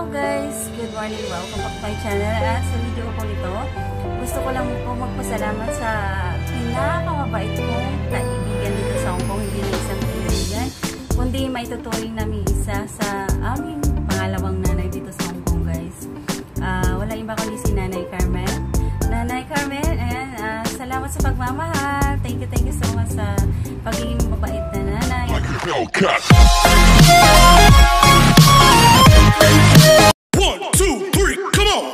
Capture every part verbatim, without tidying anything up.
guys! Good morning! Welcome back to my channel. At sa video ko ito, gusto ko lang po magpasalamat sa pinakamabait kong kaibigan dito sa Hong Kong. Hindi na isang kaibigan, kundi may tuturing namin isa sa aming pangalawang nanay dito sa Hong Kong, guys. Uh, wala iba kundi si Nanay Carmen. Nanay Carmen, and uh, salamat sa pagmamahal. Thank you, thank you so much sa pagiging mabait na nanay. One, two, three, come on!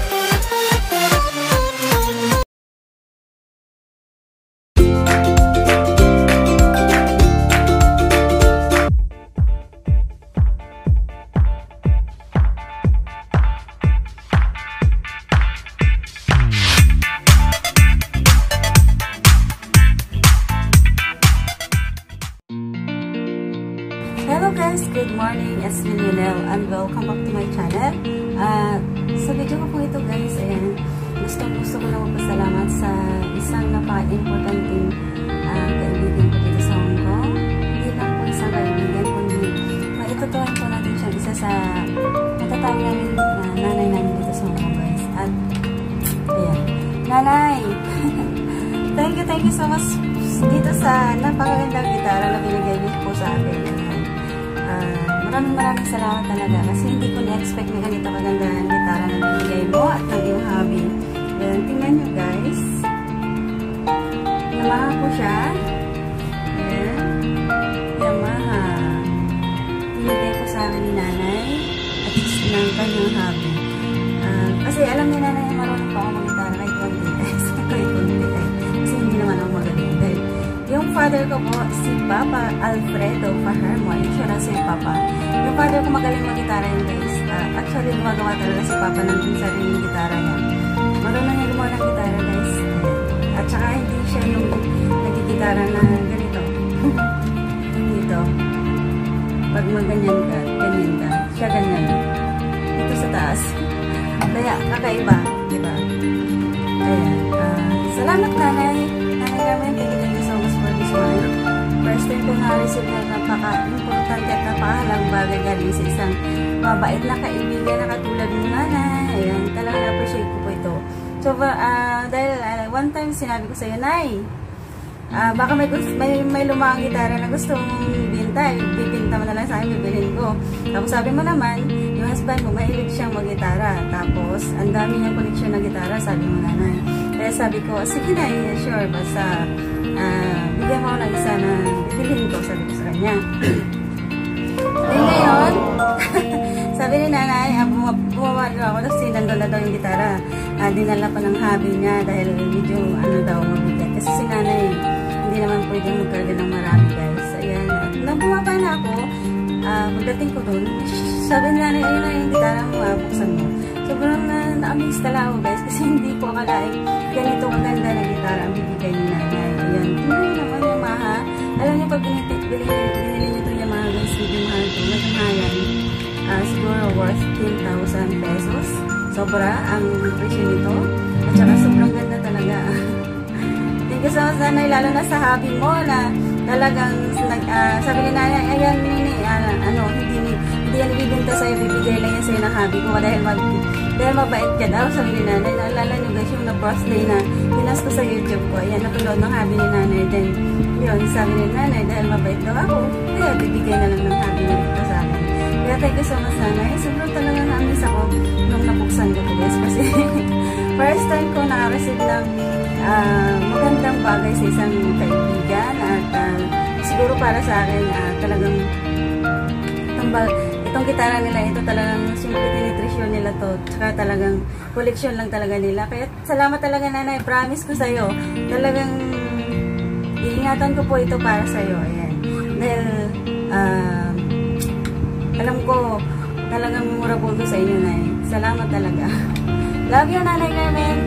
Hello guys, good morning, it's Lionel and welcome back to my channel. Uh, sa video ko po ito guys, ayan, gusto, gusto ko lang magpasalamat sa isang napaka-importanting uh, kaibigan ko dito sa Hong Kong. Hindi lang po isang kaibigan, kundi maitutuhan po natin siya isa sa matatawag namin uh, nanay namin dito sa Hong Kong guys. At ayan, nanay! Thank you, thank you so much dito sa napakagandang gitara na binigay niyo po sa akin. Uh, maraming maraming salamat talaga kasi hindi ko na-expect na ganito kaganda ang gitara na binigay mo at ng iyong hobby. Ayan, tingnan nyo guys. Yamaha po siya. Ayan. Yamaha. Binigay po sa akin ni nanay at ng kanyang hobby. Uh, kasi alam ni nanay na marunong pa ako mag-gitara kahit konti guys. Kahit konti guys. Kasi hindi naman ako magaling dahil yung father ko po, si Papa Alfredo Fajarmo. Ayun siya na si Papa. Yung father ko magaling mag-gitara yun guys. Uh, actually, gumagawa talaga si Papa ng sariling gitara niya. Marunong niya gumawa ng gitara guys. At saka hindi siya yung nagigitara na ganito. Dito. Pag maganyan ka, ganyan ka. Siya ganyan. Dito sa taas. Kaya kakaiba. Diba? Ayan. Uh, salamat nanay. Nanay namin. Thank you, thank you so much for this one. First time ko na-receive na napaka-importante at napakahalang bagay galing sa isang mabait na kaibigan na katulad mo nanay. Ayan, talagang na-appreciate ko po ito. So, uh, dahil uh, one time sinabi ko sa'yo, Nay, uh, baka may, may, may lumang gitara na gusto mong ibinta, bibinta mo na lang sa akin, bibilhin ko. Tapos sabi mo naman, yung husband mo, mahilig siyang mag-gitara. Tapos, ang dami niyang koleksyon ng gitara, sabi mo nanay. Kaya sabi ko, sige na, sure, basta uh, bigyan mo ako ng isa na bibilhin ko, sabi ko sa kanya. Then ngayon, sabi ni nanay, uh, bumawalo ako, tapos sinandol na daw yung gitara. Uh, dinala pa ng hobby niya dahil medyo ano daw mabigat. Kasi si nanay, hindi naman pwedeng magkarga ng marami guys. Ayan, at nang bumaba na ako, uh, pagdating ko dun, sabi ni nanay, ayun na yung gitara mo, uh, buksan mo. Sobrang uh, na-amaze talaga ako guys, kasi hindi ko akalain ganito kaganda na gitara ang bibigay ni nanay. Ayan, tingnan nyo naman Yamaha. Alam niyo pag binili niyo itong Yamaha guys, medyo mahal ito. Medyo mahal yan. Uh, siguro worth ten thousand pesos. Sobra ang presyo nito. At saka sobrang ganda talaga. Thank you so much nanay, lalo na sa hobby mo na talagang uh, sabi ni nanay, ayan nini, uh, ano, hindi hindi yan ibibenta sa'yo, bibigay lang yan sa'yo ng hobby ko dahil, mag, dahil mabait ka daw, sabi ni nanay. Naalala nyo guys yung na-birthday na pinas ko sa YouTube ko. Ayan, napanood ng hobby ni nanay. Then, yun, sabi ni nanay, dahil mabait daw ako, kaya bibigay na lang ng hobby na ito sa akin. Kaya thank you so much nanay. Sobrang talaga na-amaze ako nung nabuksan ko guys. Kasi first time ko na-receive ng uh, magandang bagay sa isang kaibigan. At uh, siguro para sa akin, uh, talagang tambal. Itong gitara nila, ito talagang simple tinitrisyon nila to. Tsaka talagang koleksyon lang talaga nila. Kaya salamat talaga nanay. Promise ko sa'yo. Talagang iingatan ko po ito para sa'yo. Ayan. Dahil uh, alam ko talagang memorable ko sa inyo nay. Salamat talaga. Love you nanay Carmen.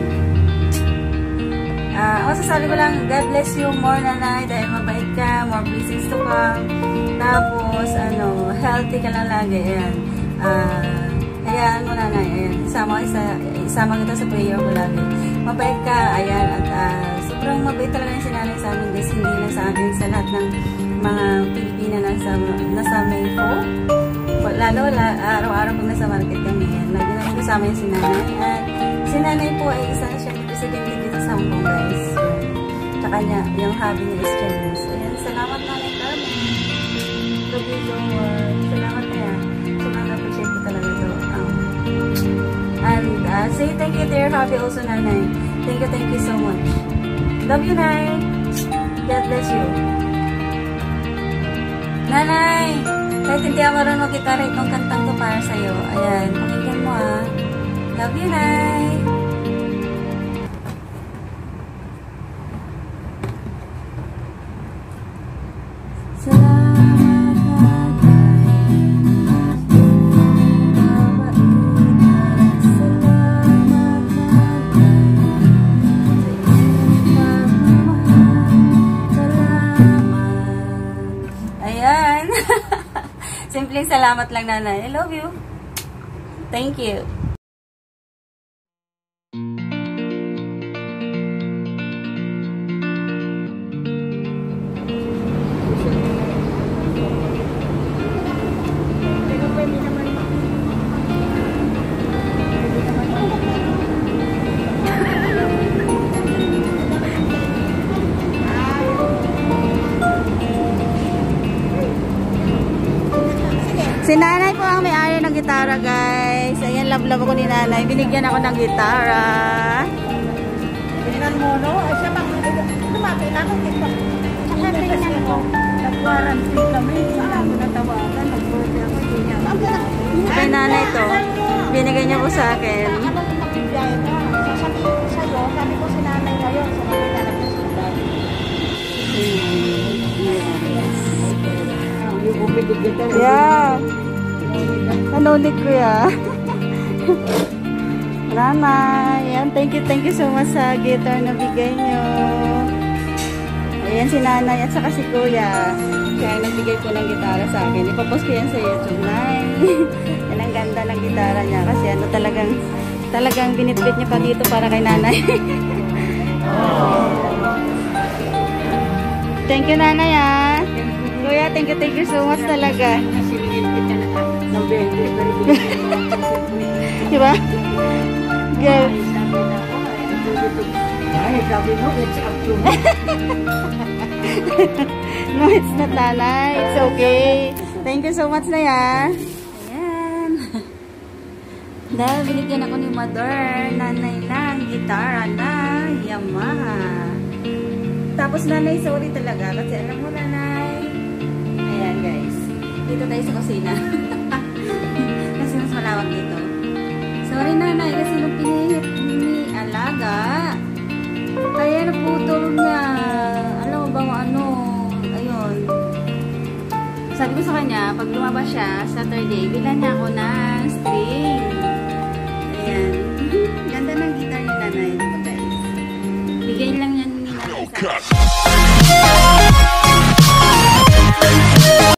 Uh, masasabi ko lang, God bless you more nanay. Dahil mabait ka. More blessings to come. Tapos, ano, healthy ka lang lagi. Ayan. Uh, ayan mo nanay. Ayan. Isama, isa, isama kita sa prayer ko lagi. Mabait ka. Ayan. At uh, sobrang mabait talaga yung sinanay sa amin. Guys, hindi lang sa akin. Sa lahat ng mga Pilipina nasa, nasa Maypo. lalo la, araw-araw pag nasa market kami, yan, lagi namin kasama yung si nanay. At si nanay po ay isa na siya presidente dito sa Hong Kong, guys. Tsaka niya, yung hobby niya is Chinese. Ayan, salamat nanay Carmen. Love you so much. Salamat na yan. Sobrang appreciate ko talaga ito. Um, and uh, say thank you to your hobby also, nanay. Thank you, thank you so much. Love you, Nay. God bless you. Nanay, kahit hindi ako marunong mag-gitara, itong kantang to para sa'yo. Ayan, pakinggan mo ah. Love you, Nay. Salamat na simpleng salamat lang, nanay. I love you. Thank you. Si nanay po ang may-ari ng gitara, guys. Ayan, love-love ako ni nanay. Binigyan ako ng gitara. Tingnan mo, no? Ay, siya bang lumapit ako. Saka tingnan mo. Nag-warranty kami. Saan mo natawagan? Nag-warranty ako. Kay nanay to. Binigay niya po sa akin. Ano kung magbibiyay ka? Sasabihin ko sa'yo, sabi ko si nanay ngayon. Sa mga talap ng sundal. Yung umigit gitara. Yeah. Nanonig ko ya. Nanay. Ayan, thank you, thank you so much sa guitar na bigay nyo. Ayan si nanay at saka si kuya. Siya ang nagbigay po ng gitara sa akin. Ipapost ko yan sa YouTube, Nay. Yan ang ganda ng gitara niya. Kasi ano talagang, talagang binitbit niya pa dito para kay nanay. Thank you, nanay ah. Kuya, thank you, thank you so much talaga. Diba? Girl. Ay, sabi mo, it's up to me. No, it's not, nanay. It's okay. Thank you so much na ya. Ayan. Dahil binigyan ako ni mother, nanay ng gitara na Yamaha. Tapos nanay, sorry talaga. Kasi alam mo, nanay. Ayan, guys. Dito tayo sa kusina. Kasi mas malawak dito. Sorry, nanay. Kasi nung pinihit ni Alaga, kaya naputol niya. Alam mo ba ano? Ayun. Sabi ko sa kanya, pag lumabas siya, Saturday, bilan niya ako ng string. Ayan.